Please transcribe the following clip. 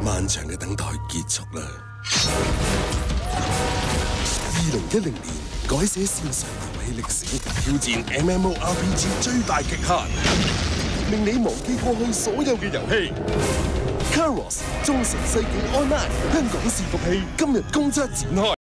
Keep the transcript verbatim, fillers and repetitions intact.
漫長嘅等待結束啦。二零一零年改寫線上遊戲歷史，挑戰 M M O R P G 最大極限，令你忘記過去所有嘅遊戲。Karos 忠誠世紀 Online 香港伺服器今日公測展開。